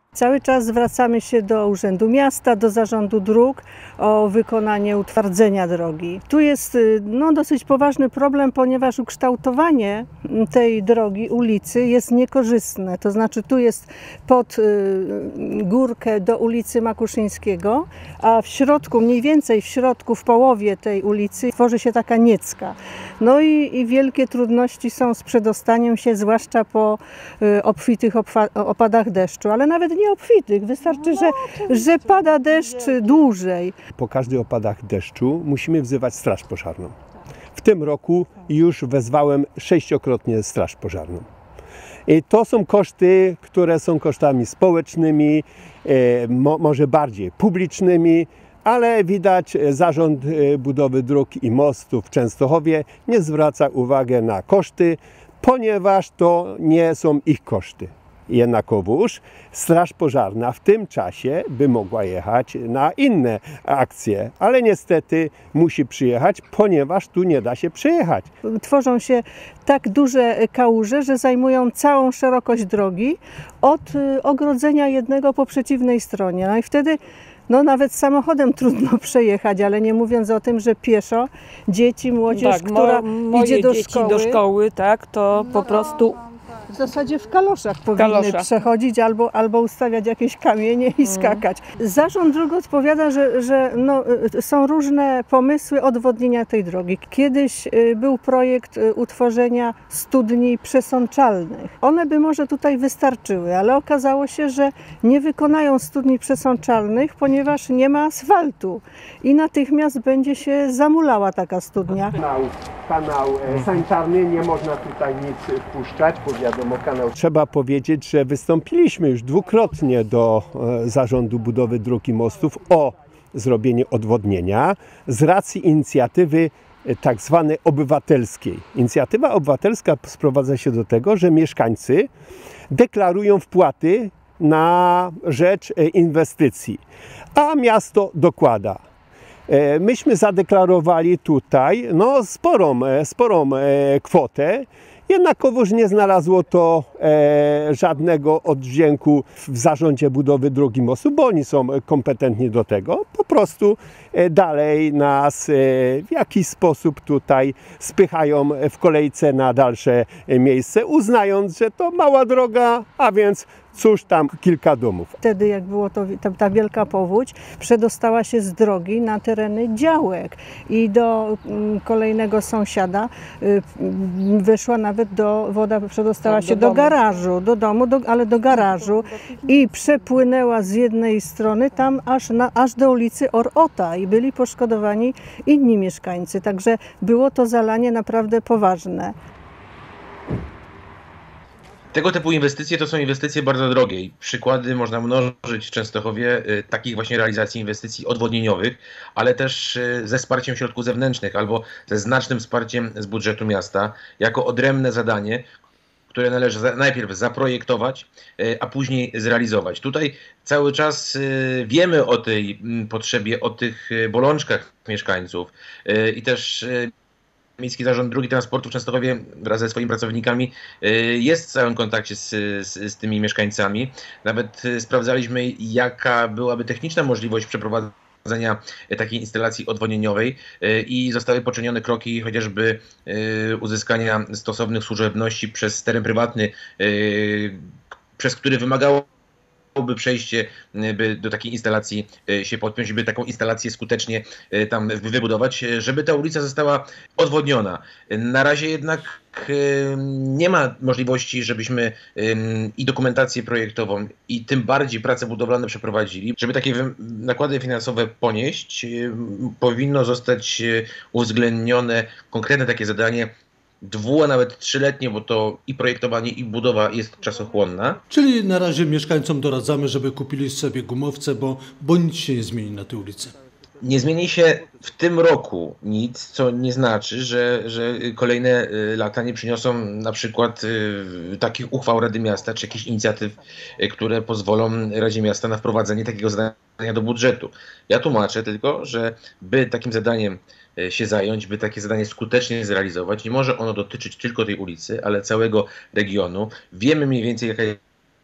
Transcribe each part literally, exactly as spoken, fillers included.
Cały czas zwracamy się do Urzędu Miasta, do Zarządu Dróg o wykonanie utwardzenia drogi. Tu jest no, dosyć poważny problem, ponieważ ukształtowanie tej drogi, ulicy jest niekorzystne. To znaczy tu jest pod y, górkę do ulicy Makuszyńskiego, a w środku, mniej więcej w środku, w połowie tej ulicy tworzy się taka niecka. No i, i wielkie trudności są z przedostaniem się, zwłaszcza po y, obfitych opadach deszczu, ale nawet nie obfitych, wystarczy, że, że pada deszcz dłużej. Po każdych opadach deszczu musimy wzywać straż pożarną. W tym roku już wezwałem sześciokrotnie straż pożarną. I to są koszty, które są kosztami społecznymi, mo, może bardziej publicznymi, ale widać, Zarząd Budowy Dróg i Mostów w Częstochowie nie zwraca uwagi na koszty, ponieważ to nie są ich koszty. Jednakowoż straż pożarna w tym czasie by mogła jechać na inne akcje, ale niestety musi przyjechać, ponieważ tu nie da się przejechać. Tworzą się tak duże kałuże, że zajmują całą szerokość drogi od ogrodzenia jednego po przeciwnej stronie. No i wtedy no nawet samochodem trudno przejechać, ale nie mówiąc o tym, że pieszo dzieci, młodzież, tak, która mo, idzie do dzieci szkoły, do szkoły, tak, to po prostu w zasadzie w kaloszach powinny kaloszach. przechodzić albo, albo ustawiać jakieś kamienie i skakać. Zarząd Dróg odpowiada, że, że no, są różne pomysły odwodnienia tej drogi. Kiedyś był projekt utworzenia studni przesączalnych. One by może tutaj wystarczyły, ale okazało się, że nie wykonają studni przesączalnych, ponieważ nie ma asfaltu i natychmiast będzie się zamulała taka studnia. Kanał, kanał sanitarny, nie można tutaj nic wpuszczać, powiadomo. Kanał. Trzeba powiedzieć, że wystąpiliśmy już dwukrotnie do Zarządu Budowy Dróg i Mostów o zrobienie odwodnienia z racji inicjatywy tak zwanej obywatelskiej. Inicjatywa obywatelska sprowadza się do tego, że mieszkańcy deklarują wpłaty na rzecz inwestycji, a miasto dokłada. Myśmy zadeklarowali tutaj no, sporą, sporą kwotę. Jednakowoż nie znalazło to e, żadnego oddźwięku w Zarządzie Budowy Dróg i Mostów, bo oni są kompetentni do tego. Po prostu e, dalej nas e, w jakiś sposób tutaj spychają w kolejce na dalsze miejsce, uznając, że to mała droga, a więc cóż tam, kilka domów. Wtedy, jak było to, ta, ta wielka powódź, przedostała się z drogi na tereny działek i do m, kolejnego sąsiada y, wyszła nawet do, woda przedostała tak, się do do domu. garażu, do domu, do, ale do garażu i przepłynęła z jednej strony tam aż, na, aż do ulicy Orota i byli poszkodowani inni mieszkańcy, także było to zalanie naprawdę poważne. Tego typu inwestycje to są inwestycje bardzo drogie i przykłady można mnożyć w Częstochowie y, takich właśnie realizacji inwestycji odwodnieniowych, ale też y, ze wsparciem środków zewnętrznych albo ze znacznym wsparciem z budżetu miasta jako odrębne zadanie, które należy za, najpierw zaprojektować, y, a później zrealizować. Tutaj cały czas y, wiemy o tej y, potrzebie, o tych y, bolączkach mieszkańców y, i też y, Miejski Zarząd Dróg i Transportu w Częstochowie wraz ze swoimi pracownikami jest w stałym kontakcie z, z, z tymi mieszkańcami. Nawet sprawdzaliśmy, jaka byłaby techniczna możliwość przeprowadzenia takiej instalacji odwodnieniowej i zostały poczynione kroki chociażby uzyskania stosownych służebności przez teren prywatny, przez który wymagało by przejście, by do takiej instalacji się podpiąć, by taką instalację skutecznie tam wybudować, żeby ta ulica została odwodniona. Na razie jednak nie ma możliwości, żebyśmy i dokumentację projektową, i tym bardziej prace budowlane przeprowadzili. Żeby takie nakłady finansowe ponieść, powinno zostać uwzględnione konkretne takie zadanie, dwu, a nawet trzyletnie, bo to i projektowanie, i budowa jest czasochłonna. Czyli na razie mieszkańcom doradzamy, żeby kupili sobie gumowce, bo, bo nic się nie zmieni na tej ulicy. Nie zmieni się w tym roku nic, co nie znaczy, że, że kolejne lata nie przyniosą na przykład takich uchwał Rady Miasta, czy jakichś inicjatyw, które pozwolą Radzie Miasta na wprowadzenie takiego zadania do budżetu. Ja tłumaczę tylko, że by takim zadaniem się zająć, by takie zadanie skutecznie zrealizować, nie może ono dotyczyć tylko tej ulicy, ale całego regionu. Wiemy mniej więcej, jaka jest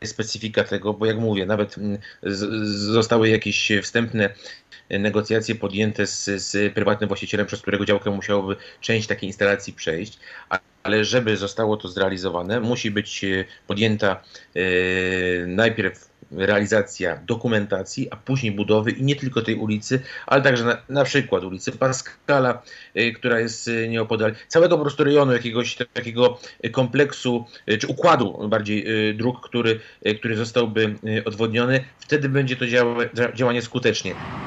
specyfika tego, bo jak mówię, nawet z, zostały jakieś wstępne negocjacje podjęte z, z prywatnym właścicielem, przez którego działkę musiałoby część takiej instalacji przejść, ale żeby zostało to zrealizowane, musi być podjęta e, najpierw realizacja dokumentacji, a później budowy i nie tylko tej ulicy, ale także na, na przykład ulicy Pascala, y, która jest y, nieopodal, całego po prostu rejonu jakiegoś takiego kompleksu, y, czy układu bardziej y, dróg, który, y, który zostałby y, odwodniony. Wtedy będzie to działa, działanie skutecznie.